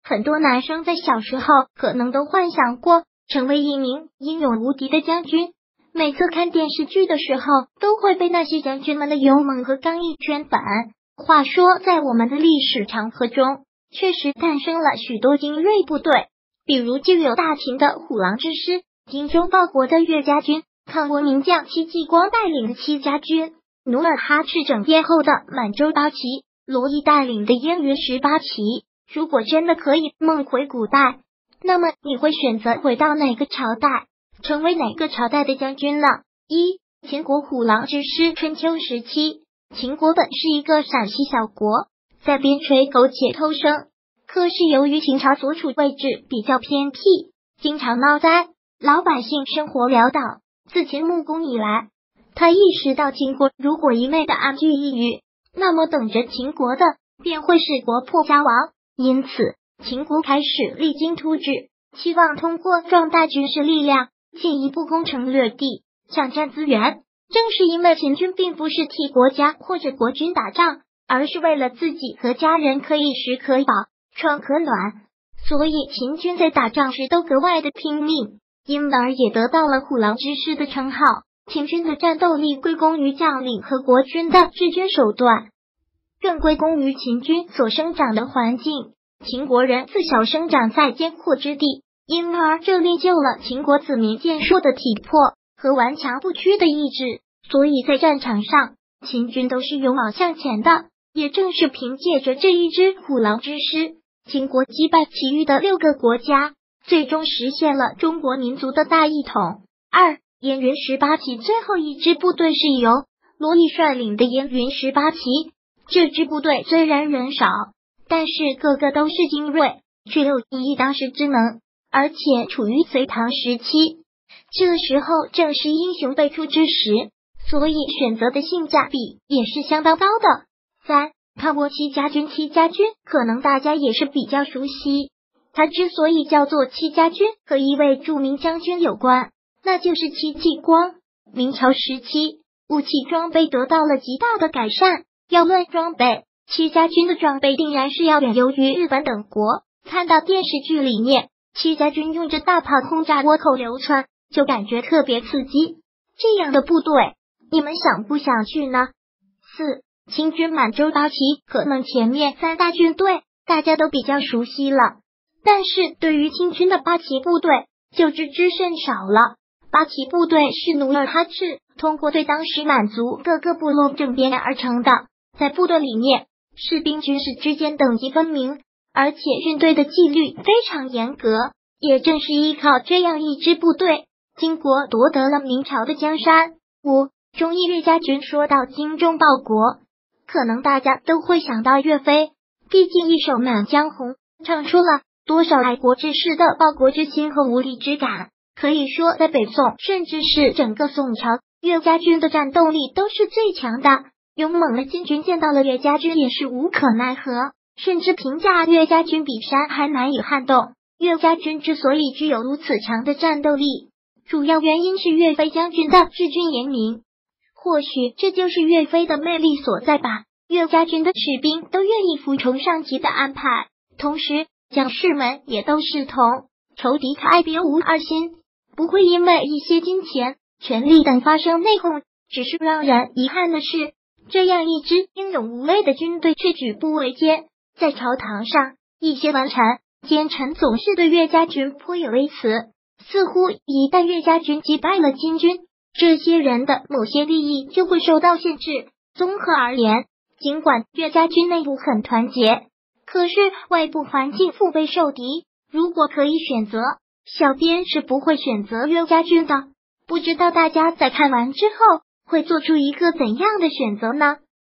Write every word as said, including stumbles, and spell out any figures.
很多男生在小时候可能都幻想过成为一名英勇无敌的将军，每次看电视剧的时候都会被那些将军们的勇猛和刚毅圈粉。话说，在我们的历史长河中，确实诞生了许多精锐部队，比如就有大秦的虎狼之师、精忠报国的岳家军、抗倭名将戚继光带领的戚家军、努尔哈赤整编后的满洲八旗、罗毅带领的燕云十八旗。如果真的可以梦回古代，那么你会选择回到哪个朝代，成为哪个朝代的将军呢？一、秦国虎狼之师。春秋时期，秦国本是一个陕西小国，在边陲苟且偷生，可是由于秦朝所处位置比较偏僻，经常闹灾，老百姓生活潦倒。自秦穆公以来，他意识到秦国如果一味的安居一隅，那么等着秦国的便会是国破家亡。因此，秦国开始励精图治，期望通过壮大军事力量，进一步攻城略地，抢占资源。正是因为秦军并不是替国家或者国君打仗，而是为了自己和家人可以食可饱，穿可暖，所以秦军在打仗时都格外的拼命，因而也得到了虎狼之师的称号。秦军的战斗力归功于将领和国君的治军手段，更归功于秦军所生长的环境。秦国人自小生长在艰苦之地，因而这练就了秦国子民健硕的体魄和顽强不屈的意志，所以在战场上，秦军都是勇往向前的。也正是凭借着这一支虎狼之师，秦国击败其余的六个国家，最终实现了中国民族的大一统。二、燕云十八旗。最后一支部队是由罗毅率领的燕云十八旗，这支部队虽然人少，但是个个都是精锐，具有一当时之能，而且处于隋唐时期，这时候正是英雄辈出之时，所以选择的性价比也是相当高的。三、抗倭戚家军。戚家军可能大家也是比较熟悉，他之所以叫做戚家军，和一位著名将军有关，那就是戚继光。明朝时期，武器装备得到了极大的改善，要论装备，戚家军的装备定然是要远优于日本等国。看到电视剧里面戚家军用着大炮轰炸倭寇流窜，就感觉特别刺激。这样的部队，你们想不想去呢？四、秦军满洲八旗。可能前面三大军队大家都比较熟悉了，但是对于秦军的八旗部队就知之甚少了。八旗部队是努尔哈赤通过对当时满族各个部落政变而成的，在部队里面，士兵军士之间等级分明，而且军队的纪律非常严格。也正是依靠这样一支部队，金国夺得了明朝的江山。五、忠义岳家军。说到精忠报国，可能大家都会想到岳飞，毕竟一首《满江红》唱出了多少爱国志士的报国之心和无力之感。可以说，在北宋甚至是整个宋朝，岳家军的战斗力都是最强的。勇猛的金军见到了岳家军也是无可奈何，甚至评价岳家军比山还难以撼动。岳家军之所以具有如此强的战斗力，主要原因是岳飞将军的治军严明，或许这就是岳飞的魅力所在吧。岳家军的士兵都愿意服从上级的安排，同时将士们也都是同仇敌忾，别无二心，不会因为一些金钱、权力等发生内讧。只是让人遗憾的是，这样一支英勇无畏的军队却举步维艰。在朝堂上，一些文臣奸臣总是对岳家军颇有微词，似乎一旦岳家军击败了金军，这些人的某些利益就会受到限制。综合而言，尽管岳家军内部很团结，可是外部环境腹背受敌。如果可以选择，小编是不会选择岳家军的。不知道大家在看完之后会做出一个怎样的选择呢？